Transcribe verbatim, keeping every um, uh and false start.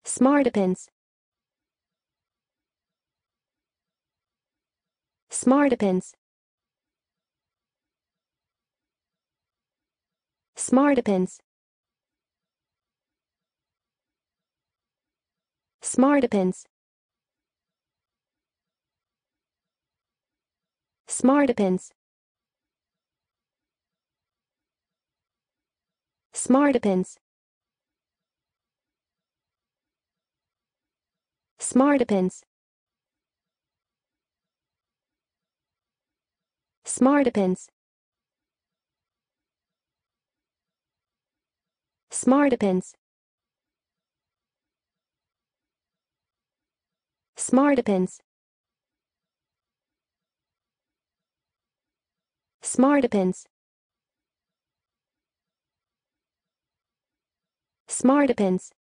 Smartypants. Smartypants. Smartypants. Smartypants. Smartypants. Smartypants. Smartypants. Smartypants. Smartypants. Smartypants. Smartypants. Smartypants.